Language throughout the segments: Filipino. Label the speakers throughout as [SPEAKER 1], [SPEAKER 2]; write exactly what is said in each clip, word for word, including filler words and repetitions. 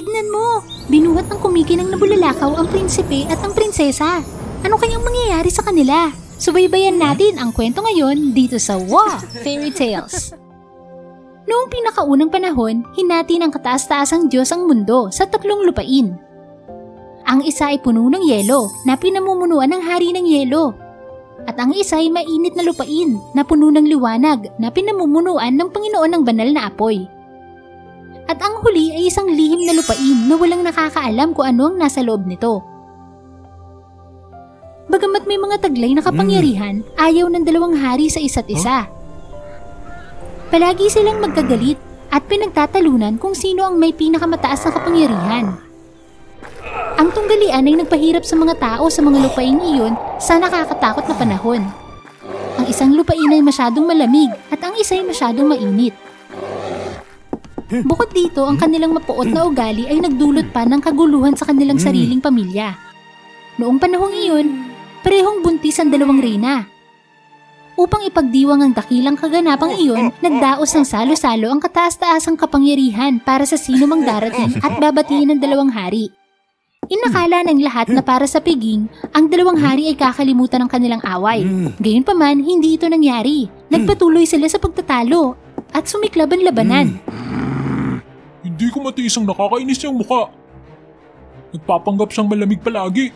[SPEAKER 1] Tignan mo! Binuhat ng kumikinang nabulalakaw ang prinsipe at ang prinsesa. Ano kayang mangyayari sa kanila? Subaybayan natin ang kwento ngayon dito sa W O A Fairy Tales. Noong pinakaunang panahon, hinati ng kataas-taasang Diyos ang mundo sa tatlong lupain. Ang isa ay puno ng yelo na pinamumunuan ng hari ng yelo. At ang isa ay mainit na lupain na puno ng liwanag na pinamumunuan ng Panginoon ng banal na apoy. At ang huli ay isang lihim na lupain na walang nakakaalam kung ano ang nasa loob nito. Bagamat may mga taglay na kapangyarihan, ayaw ng dalawang hari sa isa't isa. Palagi silang magkagalit at pinagtatalunan kung sino ang may pinakamataas na kapangyarihan. Ang tunggalian ay nagpahirap sa mga tao sa mga lupain iyon sa nakakatakot na panahon. Ang isang lupain ay masyadong malamig at ang isa ay masyadong mainit. Bukod dito, ang kanilang mapuot na ugali ay nagdulot pa ng kaguluhan sa kanilang sariling pamilya. Noong panahong iyon, parehong buntis ang dalawang reyna. Upang ipagdiwang ang dakilang kaganapang iyon, nagdaos ng salo-salo ang kataas-taasang kapangyarihan para sa sino mang darating at babatiin ng dalawang hari. Inakala ng lahat na para sa piging, ang dalawang hari ay kakalimutan ng kanilang away. Gayunpaman, hindi ito nangyari. Nagpatuloy sila sa pagtatalo at sumiklab ang labanan.
[SPEAKER 2] Hindi ko matiis ang nakakainis niyang muka. Nagpapanggap siyang malamig palagi.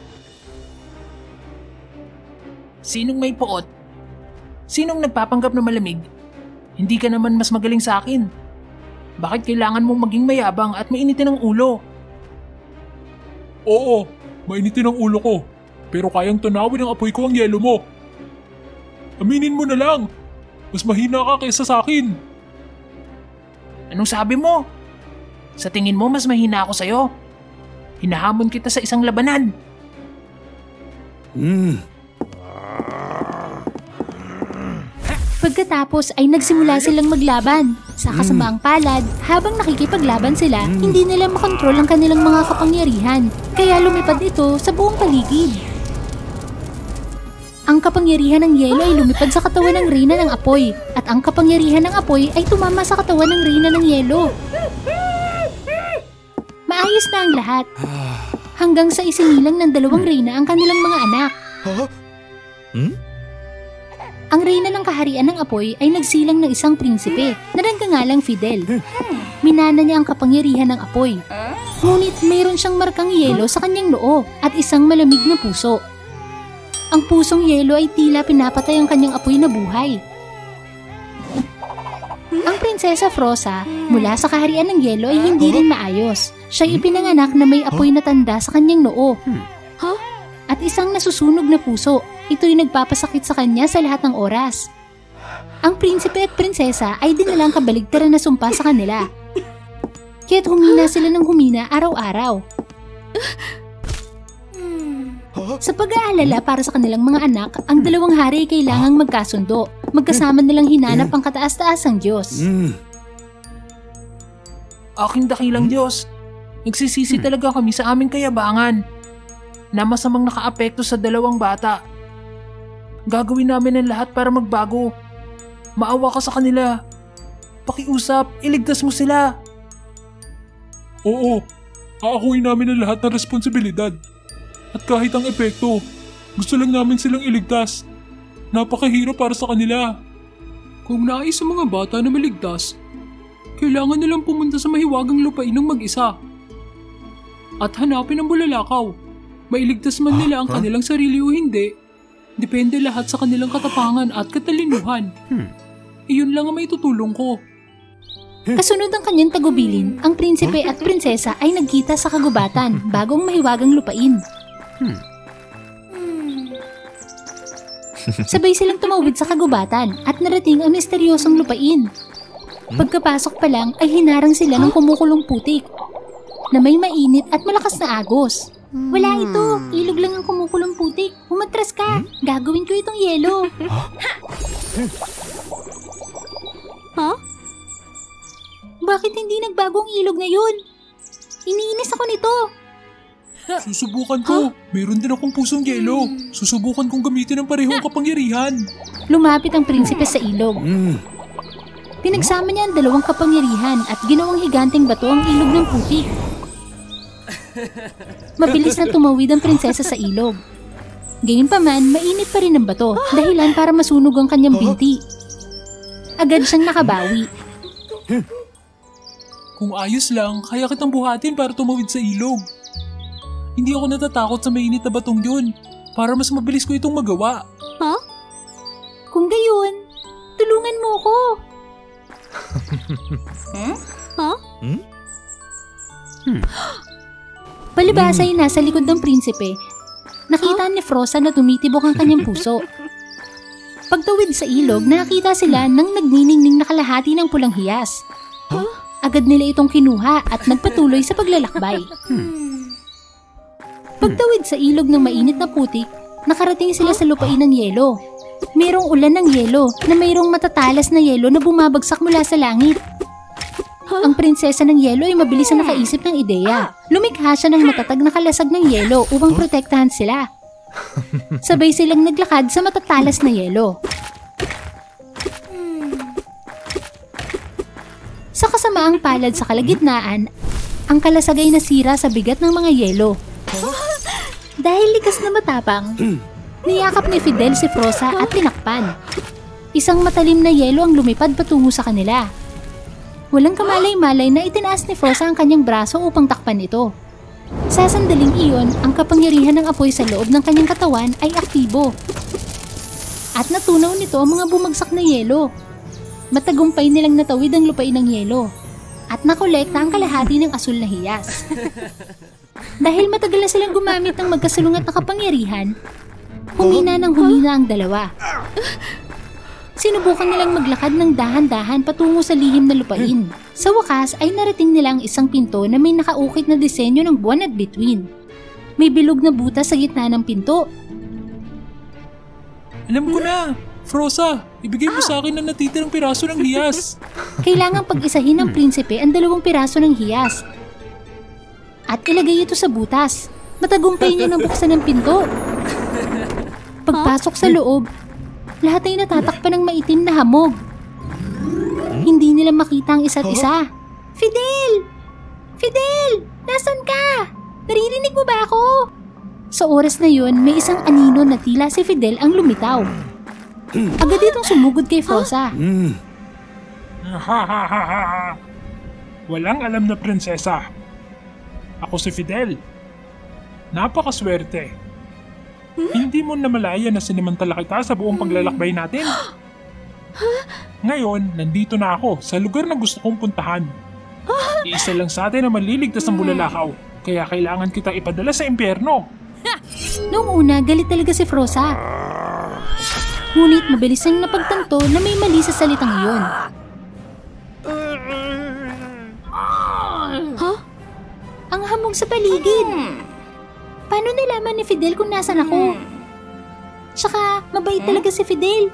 [SPEAKER 3] Sinong may puot? Sinong nagpapanggap na malamig? Hindi ka naman mas magaling sa akin. Bakit kailangan mong maging mayabang at mainitin ang ulo?
[SPEAKER 2] Oo, mainitin ang ulo ko. Pero kayang tunawin ang apoy ko ang yelo mo. Aminin mo na lang. Mas mahina ka kaysa sa akin.
[SPEAKER 3] Anong sabi mo? Sa tingin mo mas mahina ako sa'yo? Hinahamon kita sa isang labanan.
[SPEAKER 2] Hmm.
[SPEAKER 1] Pagkatapos ay nagsimula silang maglaban. Sa kasamaang palad, habang nakikipaglaban sila, hindi nila makontrol ang kanilang mga kapangyarihan, kaya lumipad ito sa buong paligid. Ang kapangyarihan ng yelo ay lumipad sa katawan ng reyna ng apoy, at ang kapangyarihan ng apoy ay tumama sa katawan ng reyna ng yelo. Maayos na ang lahat, hanggang sa isinilang ng dalawang reyna ang kanilang mga anak.
[SPEAKER 4] Huh? Hmm?
[SPEAKER 1] Ang reyna ng kaharian ng apoy ay nagsilang ng isang prinsipe na nanggangalang Fidel. Minana niya ang kapangyarihan ng apoy. Ngunit mayroon siyang markang yelo sa kanyang noo at isang malamig na puso. Ang pusong yelo ay tila pinapatay ang kanyang apoy na buhay. Ang prinsesa Frosa mula sa kaharian ng yelo ay hindi rin maayos. Siya ay ipinanganak na may apoy na tanda sa kanyang noo. At isang nasusunog na puso. Ito'y nagpapasakit sa kanya sa lahat ng oras. Ang prinsipe at prinsesa ay dinalang kabaligtaran na sumpa sa kanila. Kaya't humina sila ng humina araw-araw. Sa pag-aalala para sa kanilang mga anak, ang dalawang hari ay kailangang magkasundo. Magkasama nilang hinanap ang kataas-taasang Diyos.
[SPEAKER 3] Aking dakilang Diyos, nagsisisi talaga kami sa aming kayabangan na masamang nakaapekto sa dalawang bata. Gagawin namin ang lahat para magbago. Maawa ka sa kanila. Pakiusap, iligtas mo sila.
[SPEAKER 2] Oo, aakuin namin ang lahat ng responsibilidad. At kahit ang epekto, gusto lang namin silang iligtas. Napakahirap para sa kanila. Kung nais sa mga bata na maligtas, kailangan nilang pumunta sa mahiwagang lupain ng mag-isa. At hanapin ang bulalakaw. Mailigtas man nila ang kanilang sarili o hindi, depende lahat sa kanilang katapangan at katalinuhan. Hmm. Iyon lang ang may tutulong ko.
[SPEAKER 1] Kasunod ang kanyang tagubilin, ang prinsipe at prinsesa ay nagkita sa kagubatan bagong mahiwagang lupain. Hmm. Sabay silang tumawid sa kagubatan at narating ang misteryosong lupain. Pagkapasok pa lang ay hinarang sila ng kumukulong putik na may mainit at malakas na agos. Wala ito. Ilog lang ang kumukulong putik. Umatras ka. Gagawin ko itong yelo. Huh? Bakit hindi nagbago ang ilog na yun? Iniinis ako nito.
[SPEAKER 2] Susubukan ko. Huh? Meron din akong pusong yelo. Susubukan kong gamitin ang parehong kapangyarihan.
[SPEAKER 1] Lumapit ang prinsipe sa ilog. Pinagsama niya ang dalawang kapangyarihan at ginawang higanteng bato ang ilog ng putik. Mabilis na tumawid ang prinsesa sa ilog. Gayunpaman, mainit pa rin ang bato, dahilan para masunog ang kanyang binti. Agad siyang nakabawi.
[SPEAKER 2] Kung ayos lang, kaya kitang buhatin para tumawid sa ilog. Hindi ako natatakot sa mainit na batong yun, para mas mabilis ko itong magawa.
[SPEAKER 1] Huh? Kung gayon, tulungan mo ko.
[SPEAKER 4] Hmm?
[SPEAKER 1] Huh?
[SPEAKER 4] Hmm?
[SPEAKER 1] Hmm. Palibasa ay nasa likod ng prinsipe. Nakita ni Frosa na tumitibok ang kanyang puso. Pagtawid sa ilog, nakita sila ng nagniningning na kalahati ng pulang hiyas.
[SPEAKER 4] Huh?
[SPEAKER 1] Agad nila itong kinuha at nagpatuloy sa paglalakbay.
[SPEAKER 4] Hmm.
[SPEAKER 1] Pagtawid sa ilog ng mainit na putik, nakarating sila sa lupain ng yelo. Mayroong ulan ng yelo na mayroong matatalas na yelo na bumabagsak mula sa langit. Ang prinsesa ng yelo ay mabilis na nakaisip ng ideya. Lumikha siya ng matatag na kalasag ng yelo upang protektahan sila. Sabay silang naglakad sa matatalas na yelo. Sa kasamaang palad sa kalagitnaan, ang kalasag ay nasira sa bigat ng mga yelo. Dahil likas na matapang, niyakap ni Fidel si Frosa at tinakpan. Isang matalim na yelo ang lumipad patungo sa kanila. Walang kamalay-malay na itinaas ni Frosa ang kanyang braso upang takpan ito. Sa sandaling iyon, ang kapangyarihan ng apoy sa loob ng kanyang katawan ay aktibo. At natunaw nito ang mga bumagsak na yelo. Matagumpay nilang natawid ang lupain ng yelo. At nakolekta ang kalahati ng asul na hiyas. Dahil matagal na silang gumamit ng magkasalungat na kapangyarihan, humina ng humina ang dalawa. Sinubukan nilang maglakad ng dahan-dahan patungo sa lihim na lupain. Sa wakas ay narating nila ang isang pinto na may nakaukit na disenyo ng buwan at bituin. May bilog na butas sa gitna ng pinto.
[SPEAKER 2] Alam ko na! Frosa, ibigay mo sa akin ang natitirang piraso ng hiyas.
[SPEAKER 1] Kailangang pag-isahin ng prinsipe ang dalawang piraso ng hiyas. At ilagay ito sa butas. Matagumpay niya nang buksan ng pinto. Pagpasok sa loob, lahat ay natatakpan ng maitim na hamog. Hindi nila makita ang isa't isa. Fidel! Fidel! Nasaan ka? Naririnig mo ba ako? Sa oras na yun, may isang anino na tila si Fidel ang lumitaw. Agad itong sumugod kay Frosa.
[SPEAKER 2] Walang alam na prinsesa. Ako si Fidel. Napakaswerte. Hindi mo namalaya na sinamantala kita sa buong paglalakbay natin. Ngayon, nandito na ako sa lugar na gusto kong puntahan. Iisa lang sa atin na maliligtas ng bulalakaw, kaya kailangan kita ipadala sa impyerno.
[SPEAKER 1] Noong una, galit talaga si Frosa. Ngunit mabilis nang napagtanto na may mali sa salitang iyon. Huh? Ang hamog sa paligid. Paano nalaman ni Fidel kung nasan ako? Tsaka, mabait talaga si Fidel.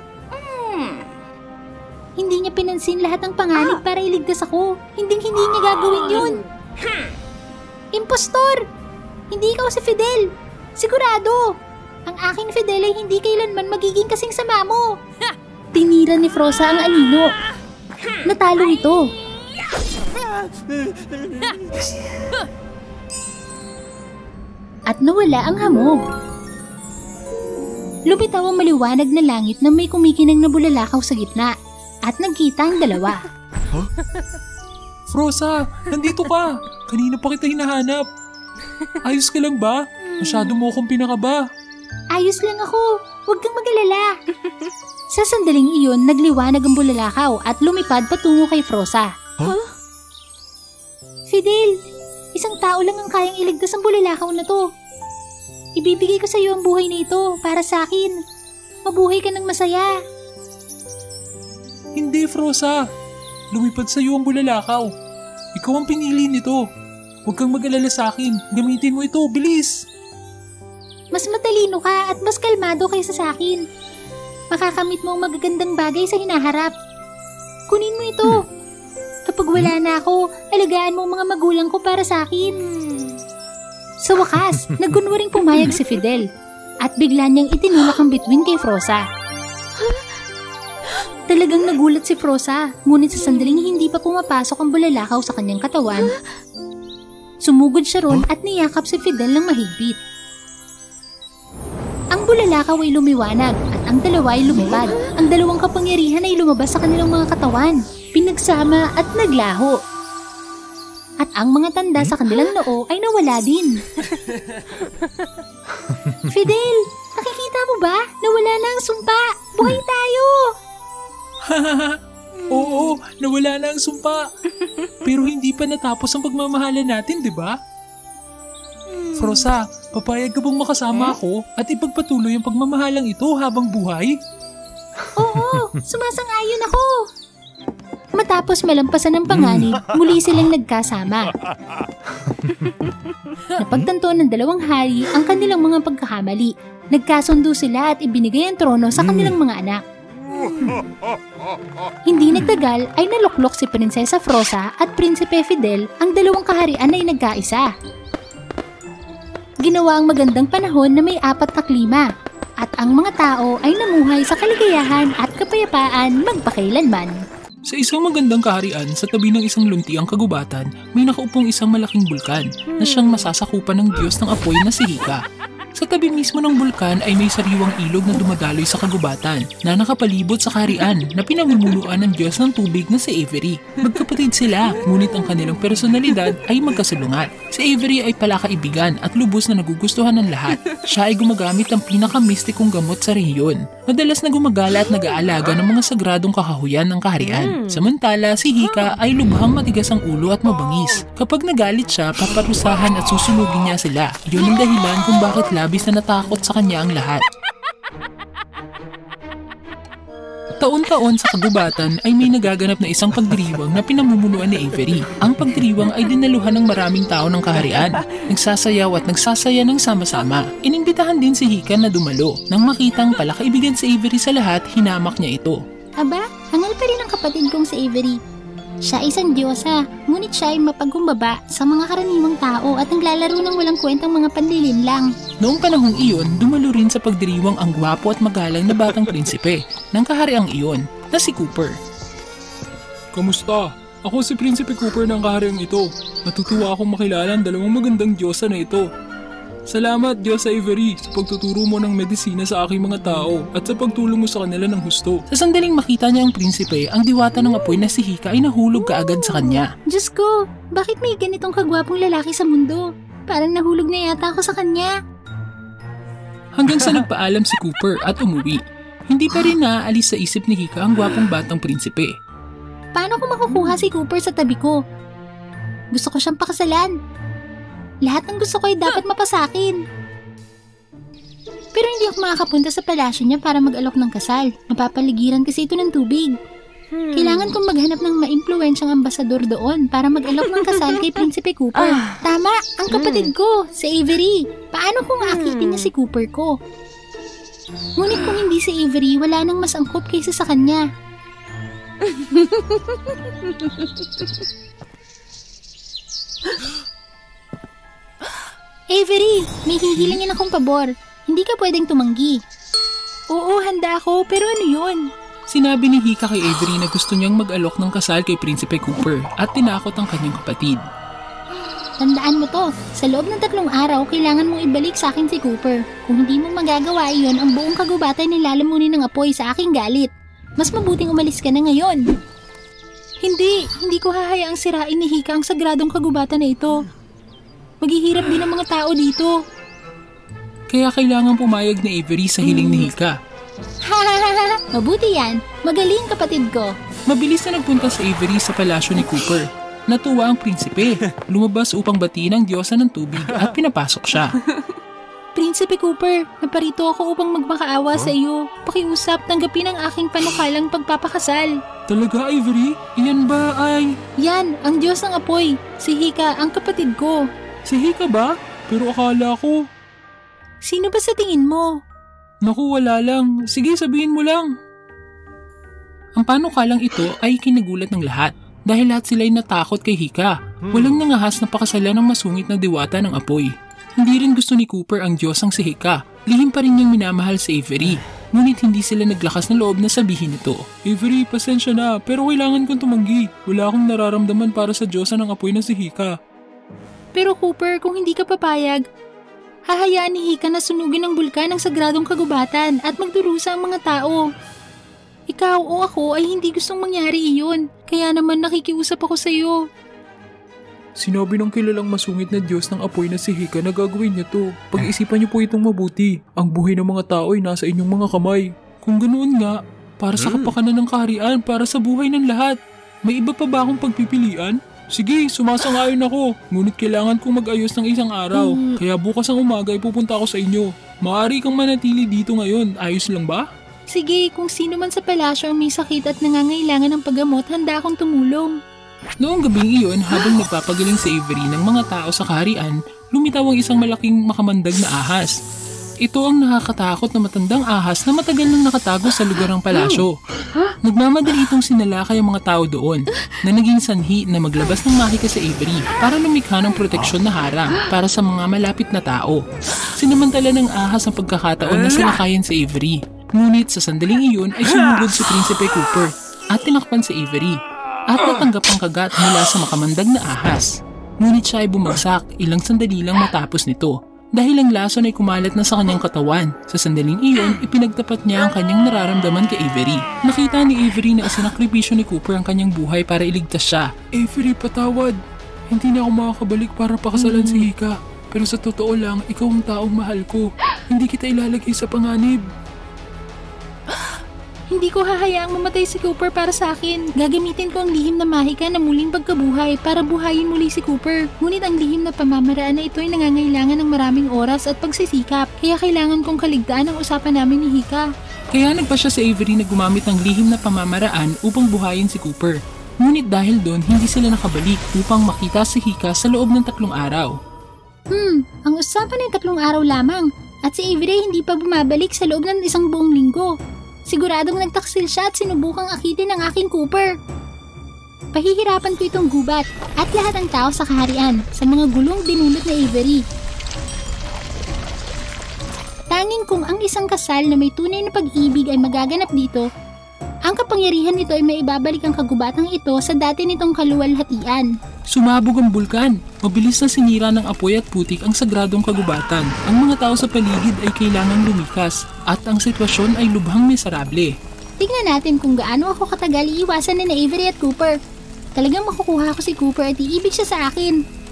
[SPEAKER 1] Hindi niya pinansin lahat ng panganib para iligtas ako. Hinding-hindi niya gagawin yun. Impostor! Hindi ikaw si Fidel. Sigurado! Ang aking Fidel ay hindi kailanman magiging kasing sama mo. Tinira ni Frosa ang anino. Natalo ito. At nawala ang hamog. Lumitaw ang maliwanag na langit na may kumikinang na bulalakaw sa gitna at nagkita ang dalawa.
[SPEAKER 2] Huh? Frosa, nandito ka. Kanina pa kita hinahanap. Ayos ka lang ba? Masyado mo akong pinakaba.
[SPEAKER 1] Ayos lang ako. Huwag kang mag-alala. Sa sandaling iyon, nagliwanag ang bulalakaw at lumipad patungo kay Frosa.
[SPEAKER 2] Huh?
[SPEAKER 1] Fidel, isang tao lang ang kayang iligtas ang bulalakaw na to. Ibibigay ko sa iyo ang buhay na ito para sa akin. Mabuhay ka ng masaya.
[SPEAKER 2] Hindi, Frosa. Lumipad sa iyo ang bulalakaw. Ikaw ang pinili nito. Huwag kang mag-alala sa akin. Gamitin mo ito, bilis.
[SPEAKER 1] Mas matalino ka at mas kalmado kaysa sa akin. Makakamit mo ang magagandang bagay sa hinaharap. Kunin mo ito. Hmm. Kapag wala na ako, alagaan mo ang mga magulang ko para sa akin. Sa wakas, nagkunwaring pumayag si Fidel at bigla niyang itinulak ang bituin kay Frosa. Talagang nagulat si Frosa, ngunit sa sandaling hindi pa pumapasok ang bulalakaw sa kanyang katawan, Sumugod siya ron at niyakap si Fidel ng mahigpit. Ang bulalakaw ay lumiwanag at ang dalawa ay lumipad. Ang dalawang kapangyarihan ay lumabas sa kanilang mga katawan, pinagsama at naglaho. At ang mga tanda sa kanilang noo ay nawala din. Fidel, nakikita mo ba? Nawala na ang sumpa. Buhay tayo!
[SPEAKER 3] Oo, nawala na ang sumpa. Pero hindi pa natapos ang pagmamahalan natin, di ba? Frosa, papayag ka bang makasama ako at ipagpatuloy ang pagmamahalang ito habang buhay?
[SPEAKER 1] Oo, sumasang-ayon ako. Matapos malampasan ng panganib, muli silang nagkasama. Napagtanto ng dalawang hari ang kanilang mga pagkakamali. Nagkasundo sila at ibinigay ang trono sa kanilang mga anak. Hindi nagtagal ay naluklok si Prinsesa Frosa at Prinsipe Fidel, ang dalawang kaharian ay nagkaisa. Ginawa ang magandang panahon na may apat na klima at ang mga tao ay namuhay sa kaligayahan at kapayapaan magpakailanman.
[SPEAKER 3] Sa isang magandang kaharian sa tabi ng isang luntiang kagubatan, may nakaupong isang malaking bulkan na siyang masasakupan ng Diyos ng apoy na si Hika. Sa tabi mismo ng bulkan ay may sariwang ilog na dumadaloy sa kagubatan na nakapalibot sa kaharian na pinamumunuan ng Diyos ng tubig na si Avery. Magkapatid sila, ngunit ang kanilang personalidad ay magkasalungat. Si Avery ay palakaibigan at lubos na nagugustuhan ng lahat. Siya ay gumagamit ng pinaka-mistikong gamot sa rehiyon. Madalas na gumagala at nag-aalaga ng mga sagradong kakahuyan ng kaharian. Samantala, si Hika ay lubhang matigas ang ulo at mabangis. Kapag nagalit siya, paparusahan at susunugin niya sila. Yun ang dahilan kung bakit labis na natakot sa kanya ang lahat. Taon-taon sa kagubatan ay may nagaganap na isang pagdiriwang na pinamumunuan ni Avery. Ang pagdiriwang ay dinaluhan ng maraming tao ng kaharian. Nagsasayaw at nagsasaya ng sama-sama. Inimbitahan din si Hika na dumalo. Nang makitang palakaibigan si Avery sa lahat, hinamak niya ito.
[SPEAKER 1] Aba, hangal pa rin ang kapatid kong si Avery. Siya ay isang diyosa, ngunit siya ay mapagkumbaba sa mga karaniwang tao at naglalaro ng walang kwentang mga panlilinlang.
[SPEAKER 3] Noong panahong iyon, dumalo rin sa pagdiriwang ang gwapo at magalang na batang prinsipe ng kahariang iyon na si Cooper.
[SPEAKER 2] Kamusta? Ako si Prinsipe Cooper ng kahariang ito. Natutuwa akong makilala ang dalawang magandang diyosa na ito. Salamat, Diyos Avery, sa pagtuturo mo ng medisina sa aking mga tao at sa pagtulong mo sa kanila ng husto.
[SPEAKER 3] Sa sandaling makita niya ang prinsipe, ang diwata ng apoy na si Hika ay nahulog kaagad sa kanya.
[SPEAKER 1] Diyos ko, bakit may ganitong kagwapong lalaki sa mundo? Parang nahulog na yata ako sa kanya.
[SPEAKER 3] Hanggang sa nagpaalam si Cooper at umuwi. Hindi pa rin naaalis sa isip ni Hika ang gwapong batang prinsipe.
[SPEAKER 1] Paano ko makukuha si Cooper sa tabi ko? Gusto ko siyang pakasalan. Lahat ng gusto ko ay dapat mapasakin. Pero hindi ako makakapunta sa palasyo niya para mag-alok ng kasal. Mapapaligiran kasi ito ng tubig. Hmm. Kailangan kong maghanap ng maimpluwensyang ambasador doon para mag-alok ng kasal kay Prinsipe Cooper. Ah. Tama, ang kapatid ko, si Avery. Paano kung aakitin niya si Cooper ko? Ngunit kung hindi si Avery, wala nang mas angkop kaysa sa kanya. Avery, may hihilingin akong pabor. Hindi ka pwedeng tumanggi. Oo, handa ako, pero ano yun?
[SPEAKER 3] Sinabi ni Hika kay Avery na gusto niyang mag-alok ng kasal kay Prinsipe Cooper at tinakot ang kanyang kapatid.
[SPEAKER 1] Tandaan mo to, sa loob ng tatlong araw, kailangan mong ibalik sa akin si Cooper. Kung hindi mo magagawa iyon, ang buong kagubatan ay lalamunin ng apoy sa aking galit. Mas mabuting umalis ka na ngayon. Hindi, hindi ko hahayaang sirain ni Hika ang sagradong kagubatan na ito. Maghihirap din ang mga tao dito.
[SPEAKER 3] Kaya kailangan pumayag ni Avery sa hiling ni Hika.
[SPEAKER 1] Hahaha, mabuti yan. Magaling kapatid ko.
[SPEAKER 3] Mabilis na nagpunta si Avery sa palasyo ni Cooper. Natuwa ang prinsipe. Lumabas upang batiin ang diyosa ng tubig at pinapasok siya.
[SPEAKER 1] Prinsipe Cooper, naparito ako upang magmakaawa huh? sa iyo. Pakiusap, tanggapin ang aking panukalang pagpapakasal.
[SPEAKER 2] Talaga, Avery? Iyan ba ay...
[SPEAKER 1] Yan, ang Diyos ng apoy. Si Hika, ang kapatid ko.
[SPEAKER 2] Si Hika ba? Pero akala ko...
[SPEAKER 1] Sino ba sa tingin mo?
[SPEAKER 2] Naku, wala lang. Sige, sabihin mo lang.
[SPEAKER 3] Ang panukalang ito ay kinagulat ng lahat dahil lahat sila'y natakot kay Hika. Walang nangahas na pakasalan ng masungit na diwata ng apoy. Hindi rin gusto ni Cooper ang Diyosang si Hika. Lihim pa rin niyang minamahal si Avery. Ngunit hindi sila naglakas na loob na sabihin ito.
[SPEAKER 2] Avery, pasensya na, pero kailangan kong tumanggi. Wala akong nararamdaman para sa Diyosa ng apoy na si Hika.
[SPEAKER 1] Pero Cooper, kung hindi ka papayag, hahayaan ni Hika na sunugin ng bulkan ang sagradong kagubatan at magdurusa ang mga tao. Ikaw o ako ay hindi gustong mangyari iyon, kaya naman nakikiusap ako sa iyo.
[SPEAKER 2] Sinabi ng kilalang masungit na Diyos ng apoy na si Hika na gagawin niya to. Pag-isipan niyo po itong mabuti. Ang buhay ng mga tao ay nasa inyong mga kamay. Kung ganoon nga, para sa kapakanan ng kaharian, para sa buhay ng lahat. May iba pa ba akong pagpipilian? Sige, sumasang-ayon ako. Ngunit kailangan kong mag-ayos ng isang araw. Mm. Kaya bukas ang umaga ay pupunta ako sa inyo. Maaari kang manatili dito ngayon. Ayos lang ba?
[SPEAKER 1] Sige, kung sino man sa palasyo ang may sakit at nangangailangan ng paggamot, handa akong tumulong.
[SPEAKER 3] Noong gabing iyon, habang nagpapagaling si Avery ng mga tao sa kaharian, lumitaw ang isang malaking makamandag na ahas. Ito ang nakakatakot na matandang ahas na matagal nang nakatago sa lugar ng palasyo. Nagmamadali itong sinalakay ang mga tao doon na naging sanhi na maglabas ng mahika sa Avery para lumikha ng proteksyon na harang para sa mga malapit na tao. Sinamantala ng ahas ang pagkakataon na sinakayan si Avery. Ngunit sa sandaling iyon ay sumugod si Prinsipe Cooper at tinakpan si Avery at natanggap ang kagat mula sa makamandag na ahas. Ngunit siya ay bumagsak ilang sandali lang matapos nito. Dahil ang lason ay kumalat na sa kanyang katawan. Sa sandaling iyon, ipinagtapat niya ang kanyang nararamdaman kay Avery. Nakita ni Avery na isinakripisyo ni Cooper ang kanyang buhay para iligtas siya.
[SPEAKER 2] Avery, patawad. Hindi na ako makakabalik para pakasalan si Hika. Pero sa totoo lang, ikaw ang taong mahal ko. Hindi kita ilalagay sa panganib.
[SPEAKER 1] Hindi ko hahayaang mamatay si Cooper para sa akin. Gagamitin ko ang lihim na mahika na muling pagkabuhay para buhayin muli si Cooper. Ngunit ang lihim na pamamaraan na ito ay nangangailangan ng maraming oras at pagsisikap. Kaya kailangan kong kaligtaan ang usapan namin ni Hika.
[SPEAKER 3] Kaya nagpa siya si Avery na gumamit ng lihim na pamamaraan upang buhayin si Cooper. Ngunit dahil doon, hindi sila nakabalik upang makita si Hika sa loob ng tatlong araw.
[SPEAKER 1] Hmm, ang usapan ay tatlong araw lamang. At si Avery hindi pa bumabalik sa loob ng isang buong linggo. Siguradong nagtaksil siya at sinubukang akitin ang aking Cooper. Pahihirapan ko itong gubat at lahat ng tao sa kaharian sa mga gulong dinulot na Avery. Tanging kung ang isang kasal na may tunay na pag-ibig ay magaganap dito, ang kapangyarihan nito ay maibabalik ang kagubatang ito sa dati nitong kaluwalhatian.
[SPEAKER 3] Sumabog ang bulkan. Mabilis na sinira ng apoy at putik ang sagradong kagubatan. Ang mga tao sa paligid ay kailangang lumikas at ang sitwasyon ay lubhang miserable.
[SPEAKER 1] Tignan natin kung gaano ako katagal iiwasan ni na Avery at Cooper. Talagang makukuha ko si Cooper at iibig siya sa akin.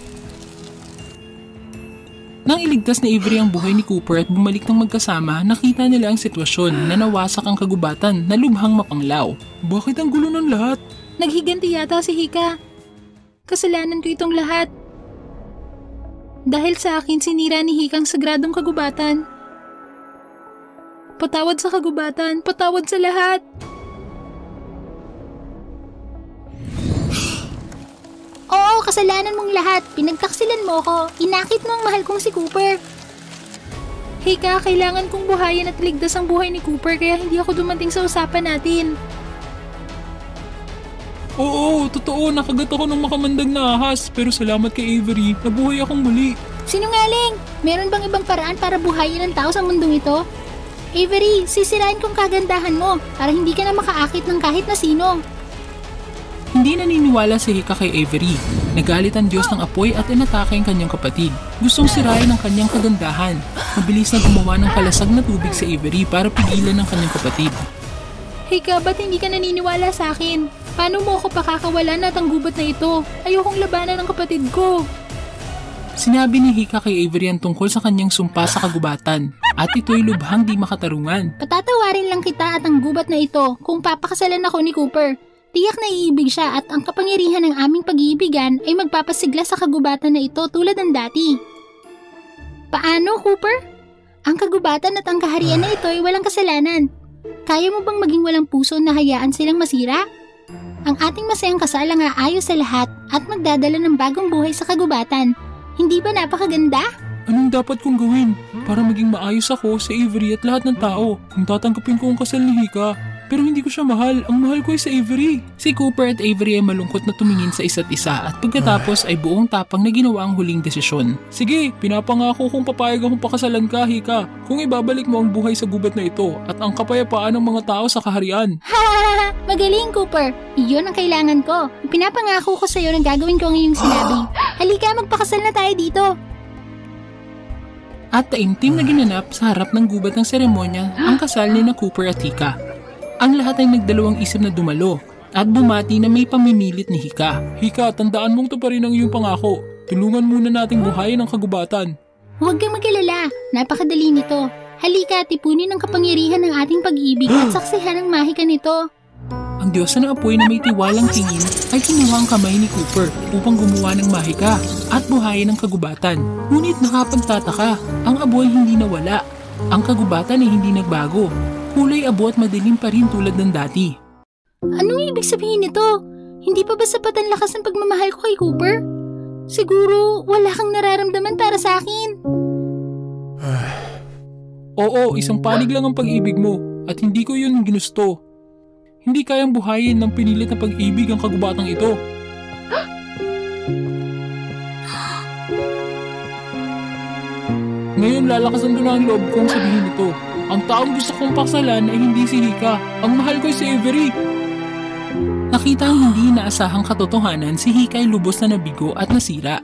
[SPEAKER 3] Nang iligtas ni Avery ang buhay ni Cooper at bumalik ng magkasama, nakita nila ang sitwasyon na nawasak ang kagubatan na lubhang mapanglaw.
[SPEAKER 2] Bakit ang gulo ng lahat?
[SPEAKER 1] Naghiganti yata si Hika. Kasalanan ko itong lahat. Dahil sa akin sinira ni Hika ang sagradong kagubatan. Patawad sa kagubatan, patawad sa lahat. Oo, kasalanan mong lahat. Pinagtaksilan mo ko. Inakit mo ang mahal kong si Cooper. Hika, kailangan kong buhayin at ligtas ang buhay ni Cooper kaya hindi ako dumating sa usapan natin.
[SPEAKER 2] Oo, totoo. Nakagat ako ng makamandag na ahas. Pero salamat kay Avery. Nabuhay akong muli.
[SPEAKER 1] Sinungaling! Meron bang ibang paraan para buhayin ang tao sa mundong ito? Avery, sisirain kong kagandahan mo para hindi ka na makaakit ng kahit na sino.
[SPEAKER 3] Hindi naniniwala si Hika kay Avery. Nagalit ang Diyos ng apoy at inatake ang kanyang kapatid. Gustong sirain ang kanyang kagandahan. Mabilis na gumawa ng kalasag na tubig sa Avery para pigilan ang kanyang kapatid.
[SPEAKER 1] Hika, ba't hindi ka naniniwala sa akin? Paano mo ako pakakawalan at ang gubat na ito? Ayokong labanan ng kapatid ko.
[SPEAKER 3] Sinabi ni Hika kay Avery ang tungkol sa kanyang sumpa sa kagubatan at ito'y lubhang di makatarungan.
[SPEAKER 1] Patatawarin lang kita at ang gubat na ito kung papakasalan ako ni Cooper. Tiyak na iibig siya at ang kapangyarihan ng aming pag-iibigan ay magpapasigla sa kagubatan na ito tulad ng dati. Paano, Cooper? Ang kagubatan at ang kaharian na ito ay walang kasalanan. Kaya mo bang maging walang puso na hayaan silang masira? Ang ating masayang kasal ang aayos sa lahat at magdadala ng bagong buhay sa kagubatan. Hindi ba napakaganda?
[SPEAKER 2] Anong dapat kong gawin para maging maayos ako sa Avery at lahat ng tao kung tatanggapin ko ang kasal ni Hika? Pero hindi ko siya mahal. Ang mahal ko ay si Avery.
[SPEAKER 3] Si Cooper at Avery ay malungkot na tumingin sa isa't isa at pagkatapos ay buong tapang na ginawa ang huling desisyon.
[SPEAKER 2] Sige, pinapangako kong papayag akong pakasalan ka, Hika, kung ibabalik mo ang buhay sa gubat na ito at ang kapayapaan ng mga tao sa kaharian.
[SPEAKER 1] Ha! Magaling, Cooper. Iyon ang kailangan ko. Pinapangako ko sa iyo na gagawin ko ang iyong sinabi. Halika, magpakasal na tayo dito.
[SPEAKER 3] At taimtim na ginanap sa harap ng gubat ng seremonya ang kasal ni na Cooper at Hika. Ang lahat ay nagdalawang isip na dumalo at bumati na may pamimilit ni Hika.
[SPEAKER 2] Hika, tandaan mong tuparin ang iyong pangako. Tulungan muna nating buhayin ang kagubatan.
[SPEAKER 1] Huwag kang mag-alala, napakadali nito. Halika, tipunin ang kapangyarihan ng ating pag-ibig at saksihan ang mahika nito.
[SPEAKER 3] Ang diyosa ng apoy na may tiwalang tingin ay kinuha ang kamay ni Cooper upang gumawa ng mahika at buhayin ang kagubatan. Ngunit nakapagtataka, ang apoy hindi nawala. Ang kagubatan ay hindi nagbago. Kulay abo at madilim pa rin tulad ng dati.
[SPEAKER 1] Anong ibig sabihin nito? Hindi pa ba sapat ang lakas ng pagmamahal ko kay Cooper? Siguro wala kang nararamdaman para sa akin.
[SPEAKER 2] Oo, isang panig lang ang pag-ibig mo at hindi ko yun ginusto. Hindi kayang buhayin ng pinilit na pag-ibig ang kagubatang ito. Ngayon lalakasan ko na ang loob kong sabihin ito. Ang taong gusto kong paksalan ay hindi si Hika. Ang mahal ko ay si Avery.
[SPEAKER 3] Nakita ang hindi inaasahang katotohanan, si Hika ay lubos na nabigo at nasira.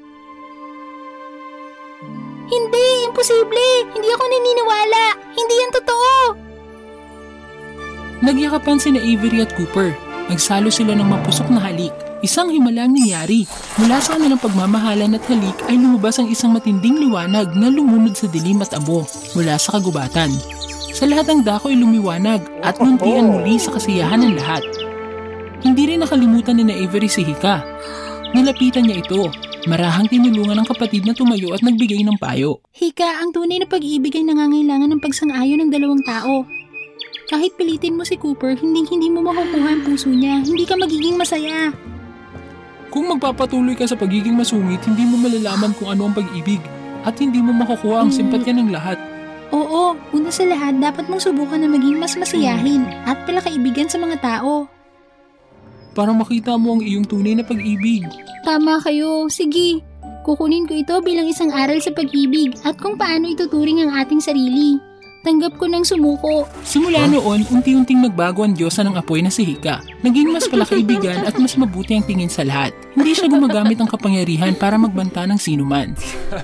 [SPEAKER 1] Hindi! Imposible! Hindi ako naniniwala! Hindi yan totoo!
[SPEAKER 3] Nagyakapan sina Avery at Cooper. Nagsalo sila ng mapusok na halik. Isang himala ang nangyari. Mula sa kanilang pagmamahalan at halik ay lumabas ang isang matinding liwanag na lumunod sa dilim at abo mula sa kagubatan. Sa lahat ng dako ay lumiwanag at muntian muli sa kasiyahan ng lahat. Hindi rin nakalimutan ni na Avery si Hika. Nilapitan niya ito. Marahang tinulungan ng kapatid na tumayo at nagbigay ng payo.
[SPEAKER 1] Hika, ang tunay na pag-ibig ay nangangailangan ng pagsang-ayon ng dalawang tao. Kahit pilitin mo si Cooper, hindi-hindi mo makukuha ang puso niya. Hindi ka magiging masaya.
[SPEAKER 2] Kung magpapatuloy ka sa pagiging masungit, hindi mo malalaman kung ano ang pag-ibig at hindi mo makukuha ang simpatya ng lahat.
[SPEAKER 1] Oo, una sa lahat, dapat mong subukan na maging mas masiyahin at palakaibigan sa mga tao.
[SPEAKER 2] Para makita mo ang iyong tunay na pag-ibig.
[SPEAKER 1] Tama kayo. Sige, kukunin ko ito bilang isang aral sa pag-ibig at kung paano ituturing ang ating sarili. Tanggap ko ng sumuko.
[SPEAKER 3] Simula noon, unti-unting nagbago ang diyosa ng apoy na si Hika. Naging mas palakaibigan at mas mabuti ang tingin sa lahat. Hindi siya gumagamit ng kapangyarihan para magbanta ng sinuman.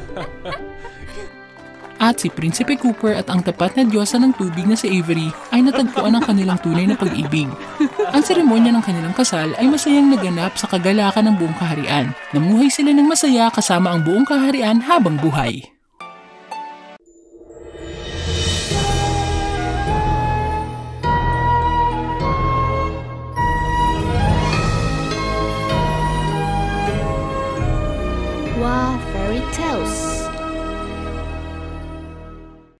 [SPEAKER 3] At si Prinsipe Cooper at ang tapat na diyosa ng tubig na si Avery ay natagpuan ang kanilang tunay na pag-ibig. Ang seremonya ng kanilang kasal ay masayang naganap sa kagalakan ng buong kaharian. Namuhay sila ng masaya kasama ang buong kaharian habang buhay.
[SPEAKER 1] W O A Fairy Tales.